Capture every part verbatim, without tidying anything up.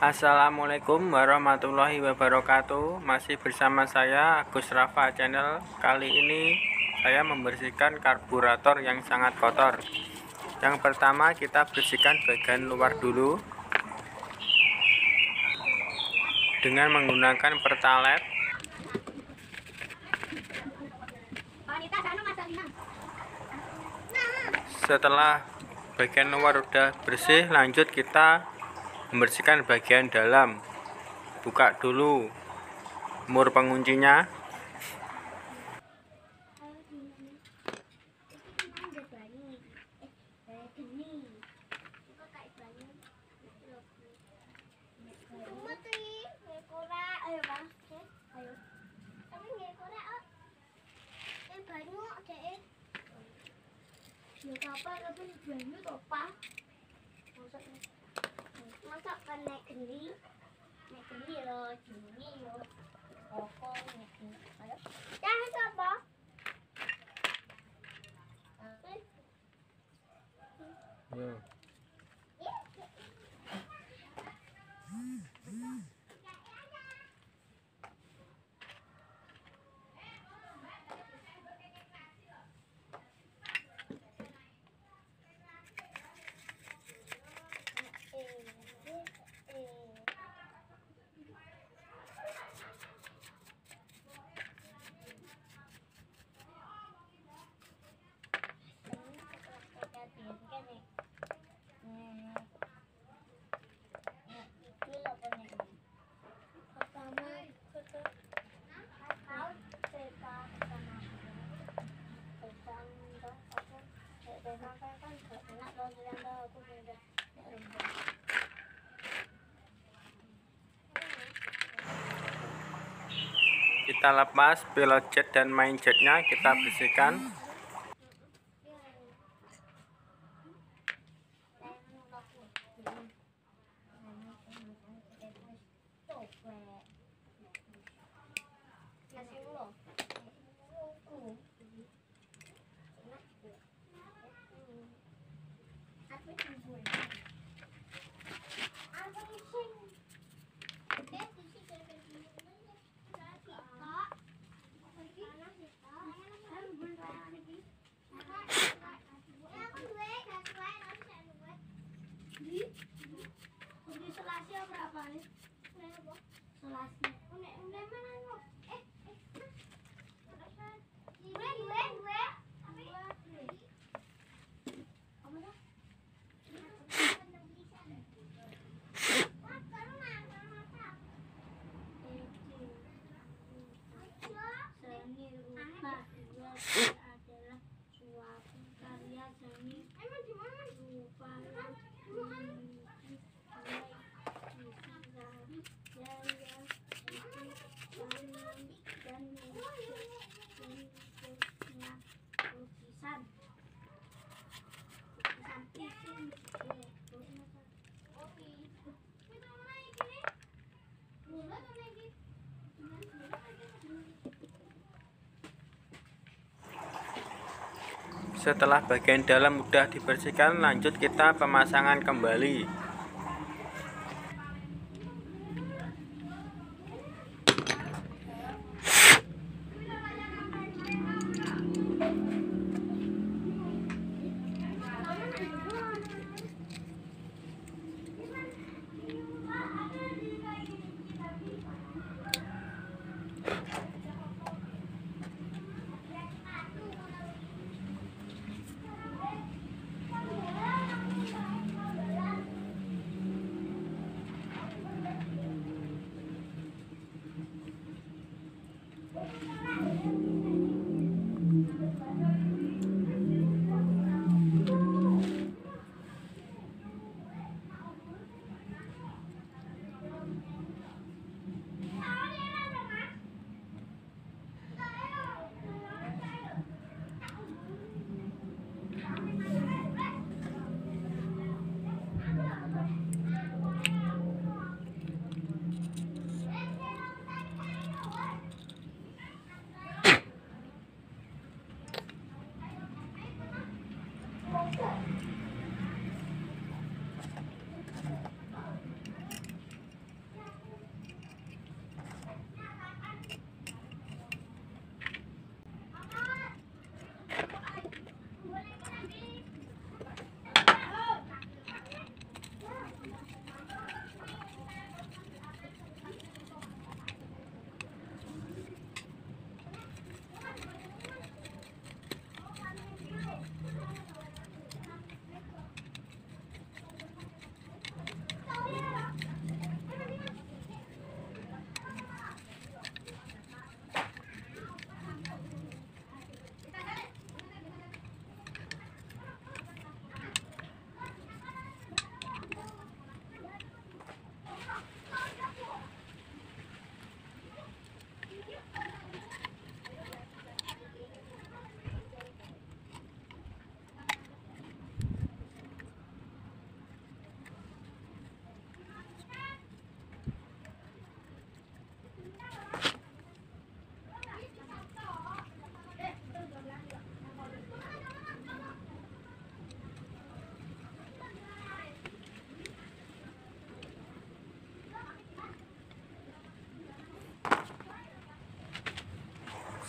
Assalamualaikum warahmatullahi wabarakatuh. Masih bersama saya Agus Rafa Channel. Kali ini saya membersihkan karburator yang sangat kotor. Yang pertama kita bersihkan bagian luar dulu dengan menggunakan pertalite. Setelah bagian luar udah bersih, lanjut kita membersihkan bagian dalam. Buka dulu mur penguncinya. Masak kan naik kendi, naik kendi lo, gini lo, kokong naik kendi. Ayo, jangan coba. Yo. Kita lepas pilot jet dan main jetnya, kita bersihkan. Selasi berapa nih? Selasi. Unek unek mana lo? Eh eh. Dua dua dua. Apa dah? Seni rupa adalah suatu karya seni. Emang gimana? Rupa Setelah bagian dalam mudah dibersihkan, lanjut kita pemasangan kembali.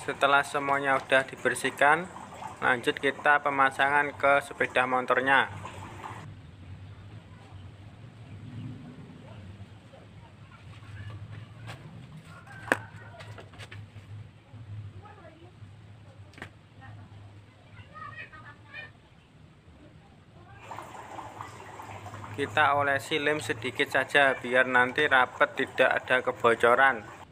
Setelah semuanya udah dibersihkan, lanjut kita pemasangan ke sepeda motornya. Kita olesi lem sedikit saja biar nanti rapet, tidak ada kebocoran.